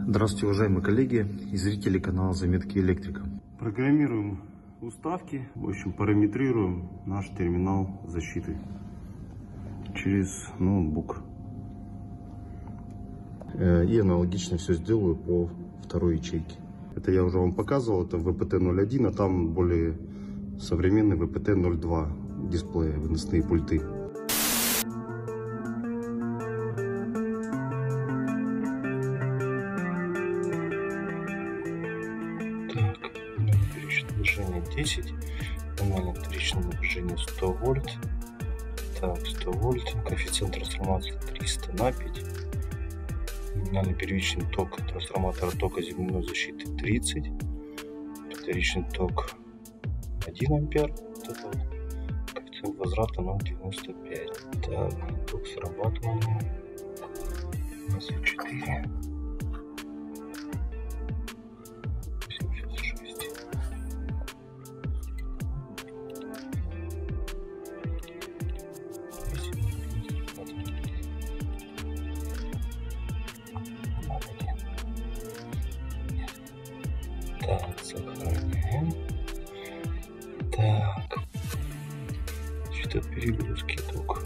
Здравствуйте, уважаемые коллеги и зрители канала Заметки Электрика. Программируем уставки, в общем, параметрируем наш терминал защиты через ноутбук. И аналогично все сделаю по второй ячейке. Это я уже вам показывал, это VPT-01, а там более современный VPT-02 дисплей, выносные пульты. Первичное напряжение 10, нормальное вторичное напряжение 100 вольт. Так, 100 вольт, коэффициент трансформации 300 на 5. Номинальный первичный ток трансформатора тока земляной защиты 30. Вторичный ток 1 ампер. Это коэффициент возврата 0,95. Так, ток срабатывания 24. 86. Так, сохраняем. Так, что перегрузки ток.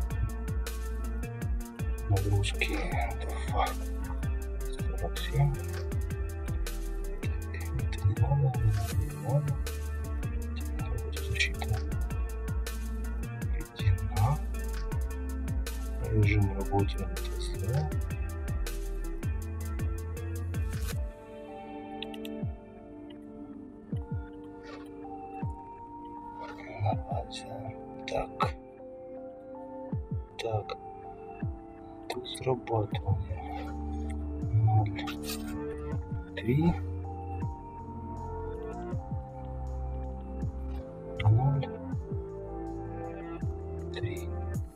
Нагрузки 2. 47. Это не надо, не надо. Защита. Введена. Режим работы МТС. Так, тут срабатывание 0,3, 0,3.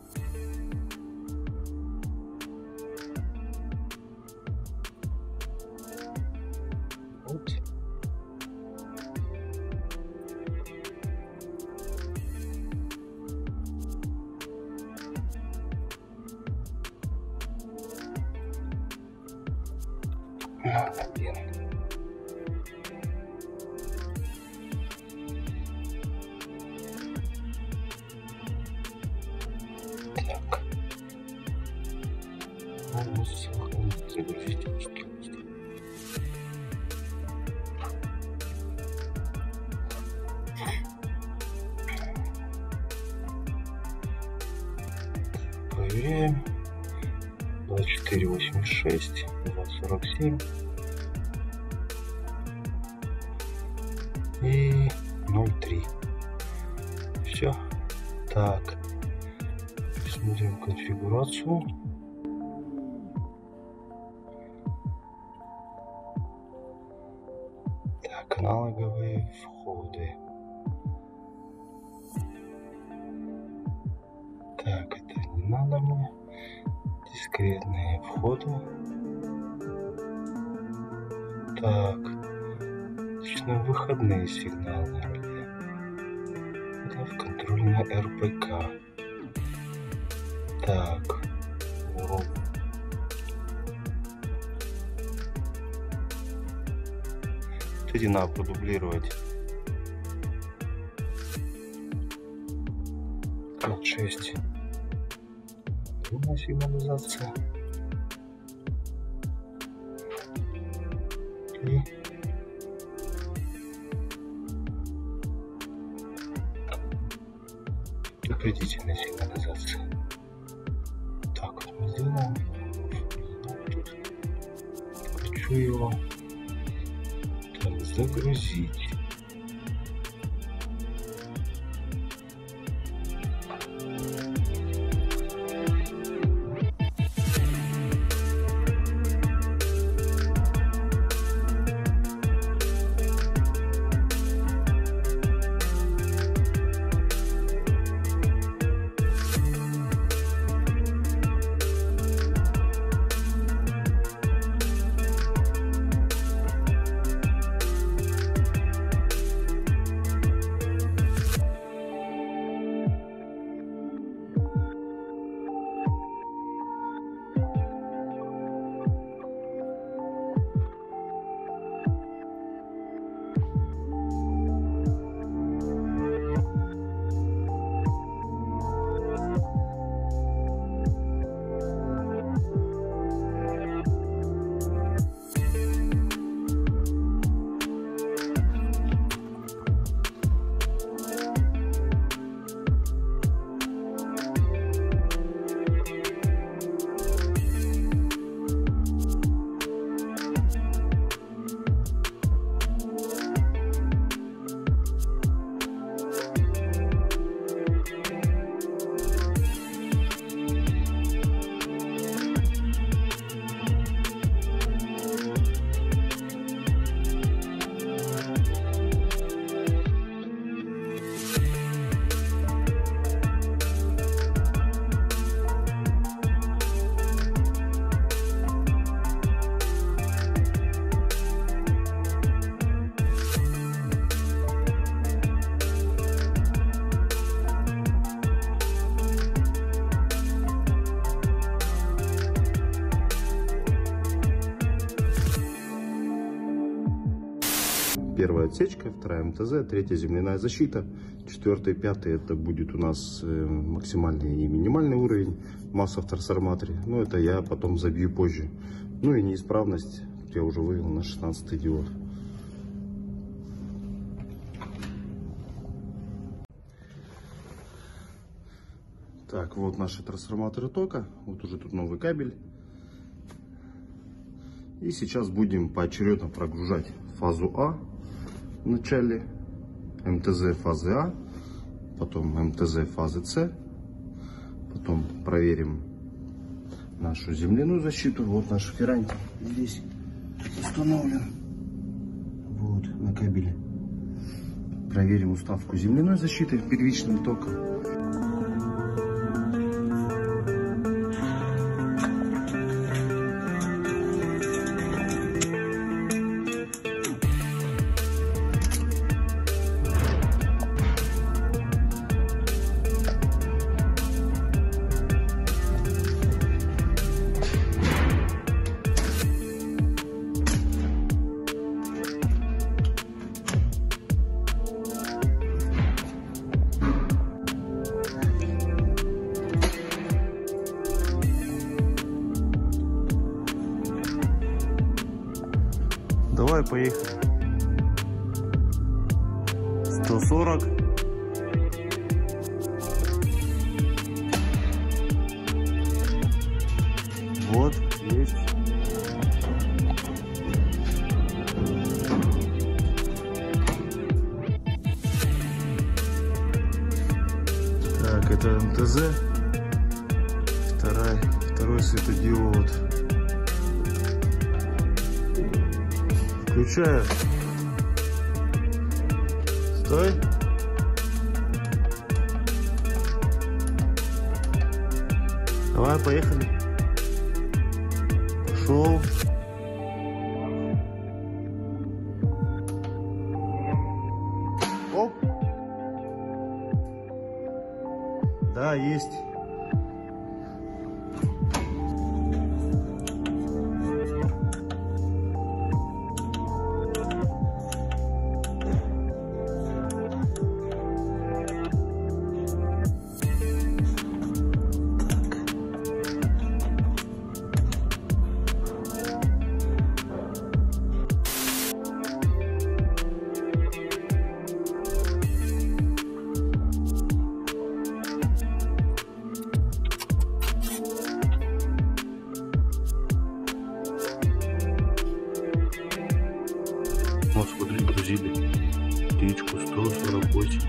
Вот. Один. Так. Надо загрузить устройство. Проверяем. 2486, 247 и 0,3. Все. Так. Смотрим конфигурацию. Так, аналоговые входы. Так, это не надо мне. Дискретные входы. Так, точно выходные сигналы реле. Это в контрольной РПК. Так, урок. Эти надо продублировать. 6. Сигнализация. И предупредительная сигнализация. Так, вот мы сделаем. Хочу его так, загрузить. первая отсечка, вторая МТЗ, третья земляная защита, четвертый, пятый это будет у нас максимальный и минимальный уровень масса в трансформаторе. Но это я потом забью позже. Ну и неисправность я уже вывел на 16 диод. Так, вот наши трансформаторы тока. Вот уже тут новый кабель. И сейчас будем поочередно прогружать фазу А в начале, МТЗ фазы А, потом МТЗ фазы С, потом проверим нашу земляную защиту. Вот наш феррантик здесь установлен, вот на кабеле. Проверим уставку земляной защиты первичным током. Давай, поехали. 140. Вот, есть. Так, это МТЗ. Второй светодиод. Включаю. Стой. Давай, поехали. Пошел. Оп. Да, есть. Вот смотри, грузили птичку 148.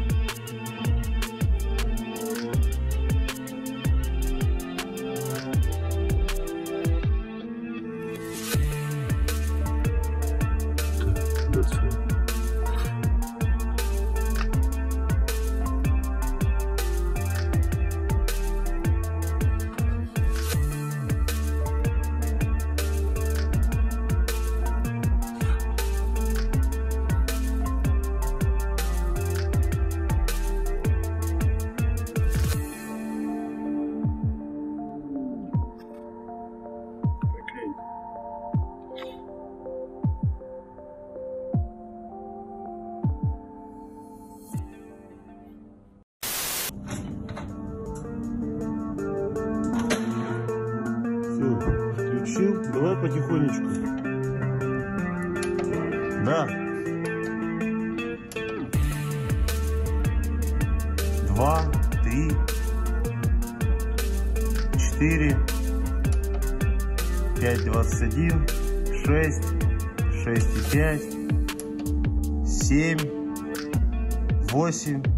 Включил. Давай потихонечку. Да. 2, 3, 4, 5,21, 6, 6,5, 7, 8.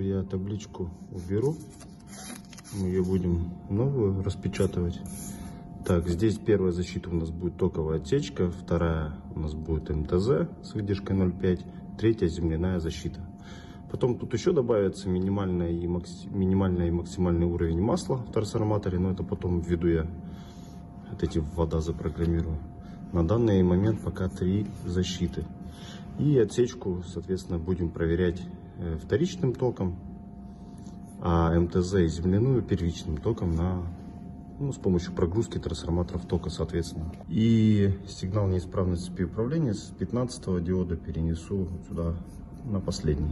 я табличку уберу. Мы ее будем новую распечатывать. Так, здесь первая защита у нас будет токовая отсечка, вторая у нас будет МТЗ с выдержкой 0,5, третья земляная защита. Потом тут еще добавится минимальный и максимальный уровень масла в трансформаторе, но это потом введу я, вот эти вода запрограммирую. На данный момент пока 3 защиты. И отсечку, соответственно, будем проверять вторичным током, а МТЗ и земляную первичным током с помощью прогрузки трансформаторов тока, соответственно. И сигнал неисправности цепи управления с 15-го диода перенесу сюда на последний.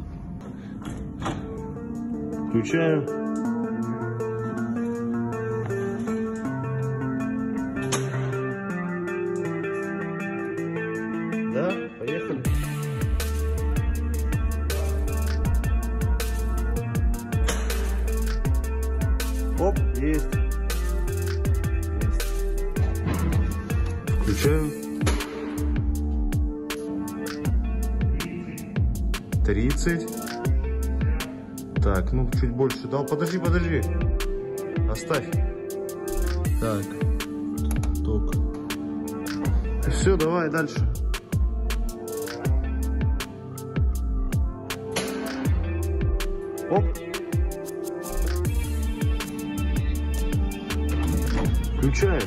Включаю. Да, поехали. Оп, есть. Включаю. 30. Так, ну чуть больше дал. Подожди. Оставь. Так. Ток. Все, давай дальше. Оп. Включаю.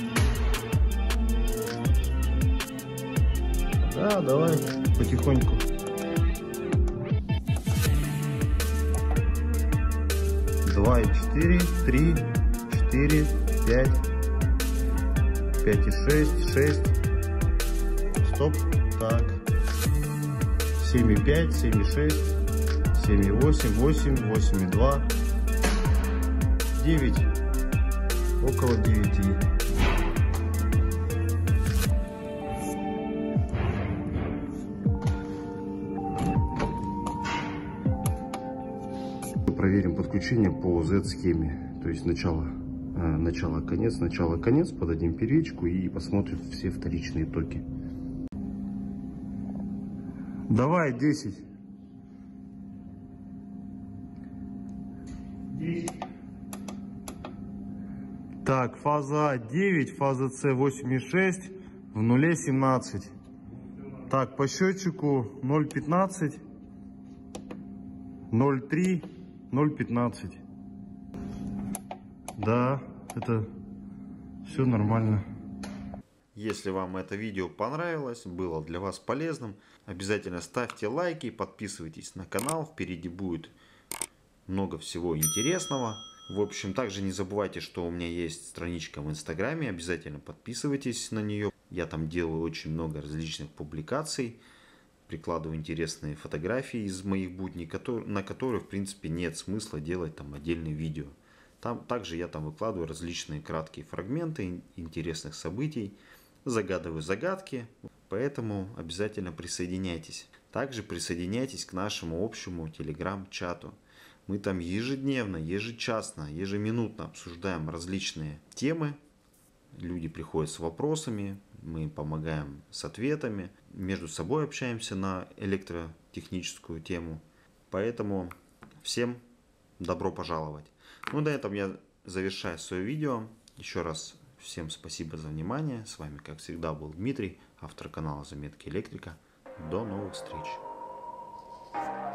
Да, давай потихоньку. Два и 4, 3, 4, 5, 5 и 6, 6. Стоп. Так. 7 и 5, 7 и 6, 7 и 8, 8, 8 и 2, 9. Около 9. Проверим подключение по Z-схеме, то есть начало-конец, подадим первичку и посмотрим все вторичные токи. Давай 10. 10. Так, фаза А 9, фаза С 8,6, в нуле 17. Так, по счетчику 0,15, 0,3, 0,15. Да, это все нормально. Если вам это видео понравилось, было для вас полезным, обязательно ставьте лайки, подписывайтесь на канал, впереди будет много всего интересного. В общем, также не забывайте, что у меня есть страничка в Инстаграме, обязательно подписывайтесь на нее. Я там делаю очень много различных публикаций, прикладываю интересные фотографии из моих будней, на которые, в принципе, нет смысла делать там отдельные видео. Также я там выкладываю различные краткие фрагменты интересных событий, загадываю загадки, поэтому обязательно присоединяйтесь. Также присоединяйтесь к нашему общему телеграм-чату. Мы там ежедневно, ежечасно, ежеминутно обсуждаем различные темы. Люди приходят с вопросами, мы помогаем с ответами, между собой общаемся на электротехническую тему. Поэтому всем добро пожаловать. Ну, на этом я завершаю свое видео. Еще раз всем спасибо за внимание. С вами, как всегда, был Дмитрий, автор канала Заметки Электрика. До новых встреч.